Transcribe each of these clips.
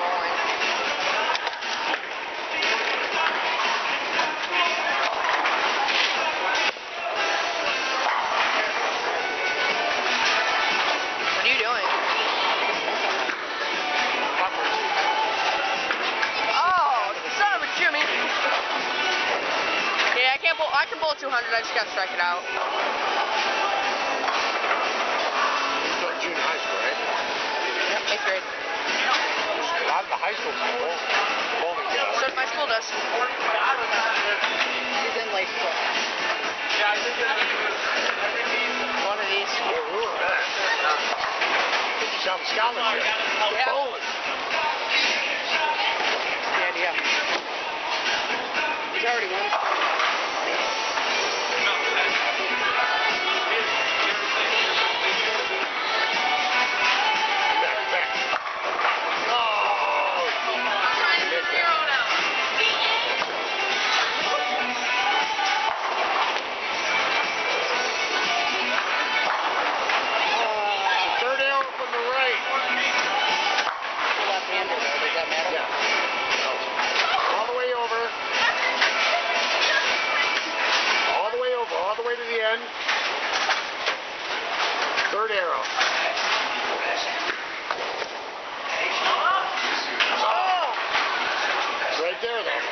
bowling. What are you doing? Oh, son of a Jimmy. Yeah, I can bowl 200, I just gotta strike it out. You're like junior high school, right? Yep, 8th grade. A lot of the high schools have bowling games. So my school does. He's in Lakeport. One of these. Get yourself a scholarship. Yeah. Bowling. The idea. He's already won. All the way to the end. Third arrow. Oh! It's right there, though.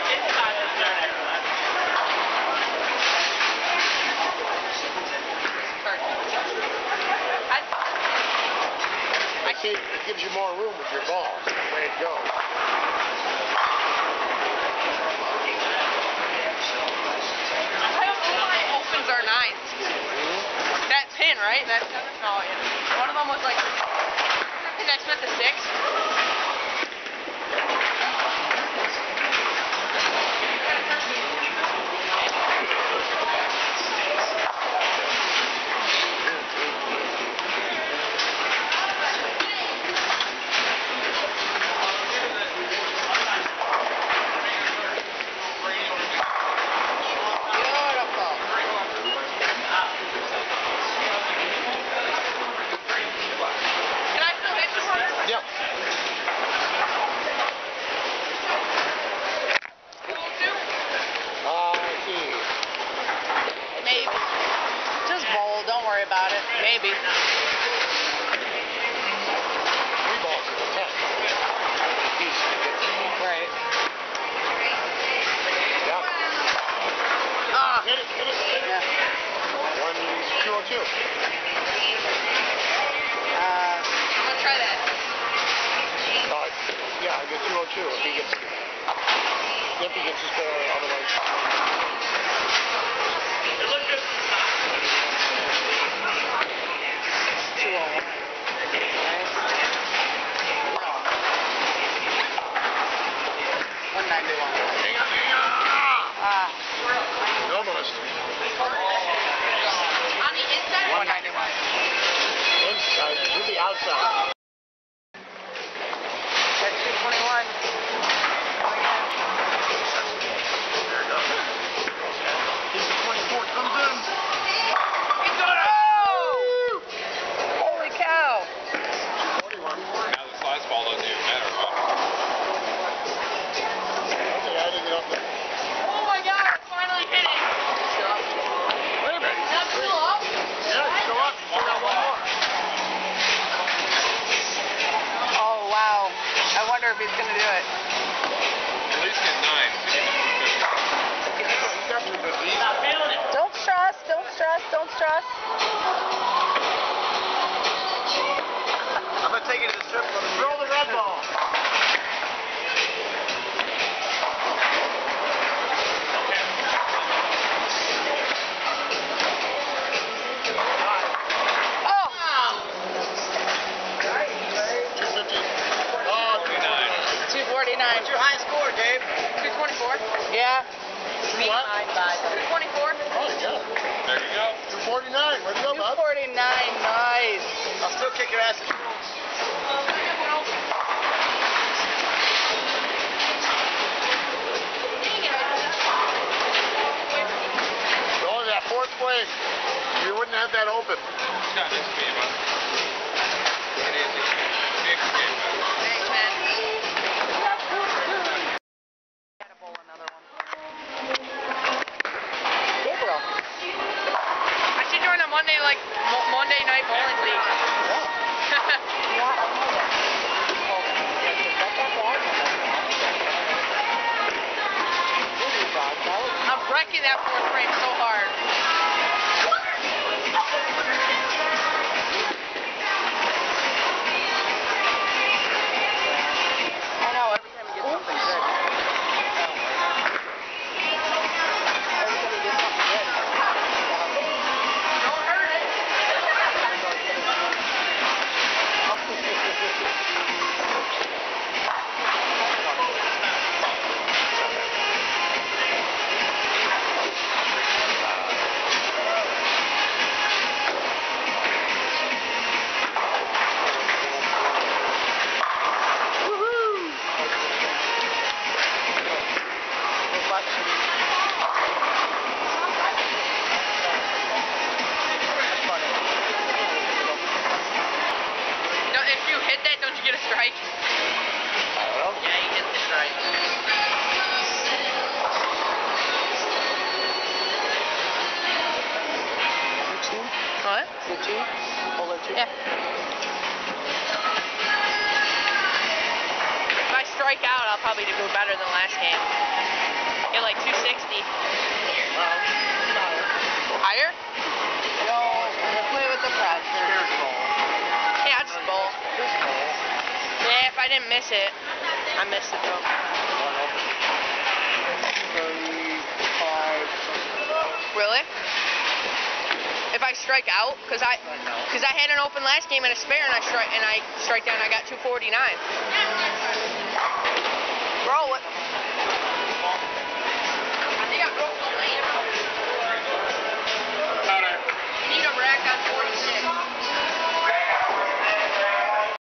I see it gives you more room with your ball. That's the way it goes. Are 9s. That 10, right? That 7? No, yeah. One of them was like, I think I spent the 6. Maybe. Just bowl, don't worry about it. Maybe. 3 balls is a 10. Right. Yep. Ah. Hit it. Yeah. 202. I'm gonna try that. Yeah, I get 202 if he gets his pair, otherwise. Almost. On the inside? 191. Inside to the outside. That's 221. There it goes. Piece of 24 comes in. He's got it! Oh! Holy cow! 41. Now the slice ball doesn't even matter, huh? Okay, I didn't get up there. Oh my god, it's finally hitting! Wait a minute. Is that still up? Yeah, it's still up. Still got one more. Oh wow. I wonder if he's gonna do it. At least get 9. He's definitely good. He's not feeling it. Don't stress, don't stress, don't stress. I'm going to take it to the strip club and throw the red ball. What's your high score, Dave? 224. Yeah. What? 224. Oh, yeah. There you go. 249. Where'd you go, bud? 249. Nice. I'll still kick your ass. Going to that 4th place. You wouldn't have that open. Yeah, this is me, bud. It is. Big game, bud. Thanks, man. hitting that fourth frame so hard. I know, every time you get something good. Every time you get something good. Don't hurt it. If you hit that, don't you get a strike? Well, Yeah, you get the strike. What? Yeah. If I strike out, I'll probably do better than last game. Get like 260. Higher? No, play with the pressure. here's ball. Yeah, I'll just bowl. This ball. Yeah, if I didn't miss it, I missed it though. 35. Really? If I strike out, because I had an open last game and a spare, and I strike down, I got 249. Roll it. I think I broke the